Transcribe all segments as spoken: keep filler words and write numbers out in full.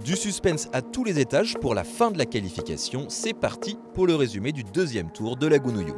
Du suspense à tous les étages pour la fin de la qualification, c'est parti pour le résumé du deuxième tour de la Gounouillou.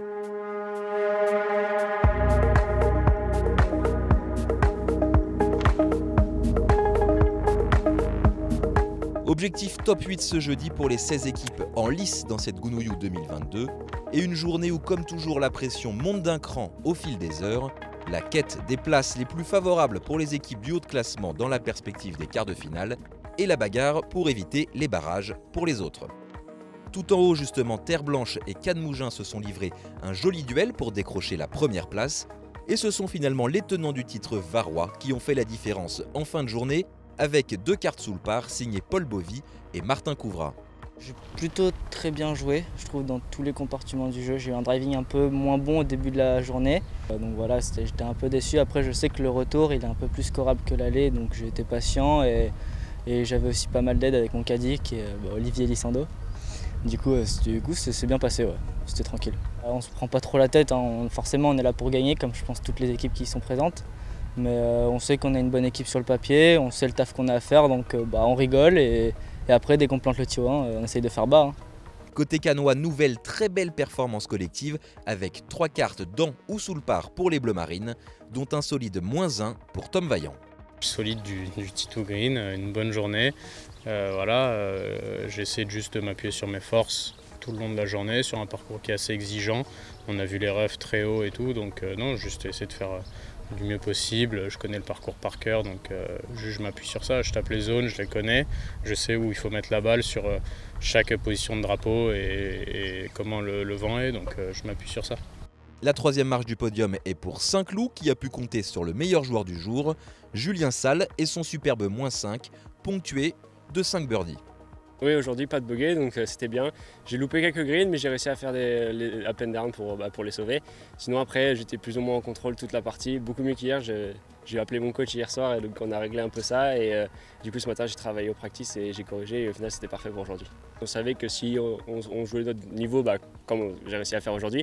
Objectif top huit ce jeudi pour les seize équipes en lice dans cette Gounouillou deux mille vingt-deux et une journée où comme toujours la pression monte d'un cran au fil des heures, la quête des places les plus favorables pour les équipes du haut de classement dans la perspective des quarts de finale et la bagarre pour éviter les barrages pour les autres. Tout en haut justement, Terre Blanche et Cannes-Mougins se sont livrés un joli duel pour décrocher la première place et ce sont finalement les tenants du titre varois qui ont fait la différence en fin de journée avec deux cartes sous le par signées Paul Bovy et Martin Couvrat. J'ai plutôt très bien joué, je trouve, dans tous les compartiments du jeu. J'ai eu un driving un peu moins bon au début de la journée. Donc voilà, j'étais un peu déçu. Après, je sais que le retour, il est un peu plus scorable que l'aller, donc j'ai été patient. Et, et j'avais aussi pas mal d'aide avec mon caddie, qui est bah, Olivier Lissando. Du coup, du coup c'est bien passé, ouais. C'était tranquille. Alors, on se prend pas trop la tête, hein. on, forcément on est là pour gagner, comme je pense toutes les équipes qui y sont présentes. Mais euh, on sait qu'on a une bonne équipe sur le papier, on sait le taf qu'on a à faire, donc euh, bah, on rigole. Et, et après, dès qu'on plante le tir, hein, on essaye de faire bas. Hein. Côté cannois, nouvelle très belle performance collective avec trois cartes dans ou sous le par pour les Bleu Marines, dont un solide moins un pour Tom Vaillant. Solide du, du Tito Green, une bonne journée. Euh, voilà, euh, j'essaie juste de m'appuyer sur mes forces tout le long de la journée, sur un parcours qui est assez exigeant. On a vu les refs très haut et tout, donc euh, non, juste essayer de faire euh, du mieux possible. Je connais le parcours par cœur, donc euh, je, je m'appuie sur ça. Je tape les zones, je les connais. Je sais où il faut mettre la balle sur euh, chaque position de drapeau et, et comment le, le vent est, donc euh, je m'appuie sur ça. La troisième marche du podium est pour Saint-Cloud qui a pu compter sur le meilleur joueur du jour, Julien Salle et son superbe moins cinq, ponctué de cinq birdies. Oui, aujourd'hui pas de bogey, donc euh, c'était bien. J'ai loupé quelques greens, mais j'ai réussi à faire des, les up and down pour, bah, pour les sauver. Sinon après, j'étais plus ou moins en contrôle toute la partie, beaucoup mieux qu'hier. J'ai appelé mon coach hier soir et donc on a réglé un peu ça. Et euh, du coup ce matin j'ai travaillé au practice et j'ai corrigé et au final c'était parfait pour aujourd'hui. On savait que si on, on jouait notre niveau, bah, comme j'ai réussi à faire aujourd'hui,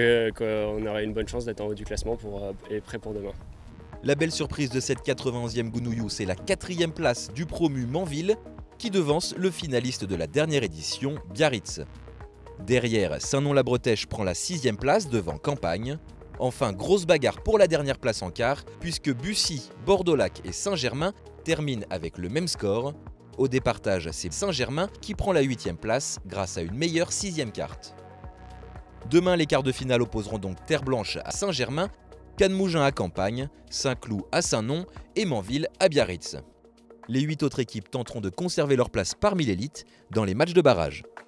qu'on aurait une bonne chance d'être en haut du classement pour, euh, et prêt pour demain. La belle surprise de cette quatre-vingt-onzième Gounouillou, c'est la quatrième place du promu Manville, qui devance le finaliste de la dernière édition, Biarritz. Derrière, Saint-Nom-la-Bretèche prend la sixième place devant Campagne. Enfin, grosse bagarre pour la dernière place en quart, puisque Bussy, Bordeaux-Lac et Saint-Germain terminent avec le même score. Au départage, c'est Saint-Germain qui prend la huitième place grâce à une meilleure sixième carte. Demain, les quarts de finale opposeront donc Terre Blanche à Saint-Germain, Cannes-Mougins à Campagne, Saint-Cloud à Saint-Nom et Manville à Biarritz. Les huit autres équipes tenteront de conserver leur place parmi l'élite dans les matchs de barrage.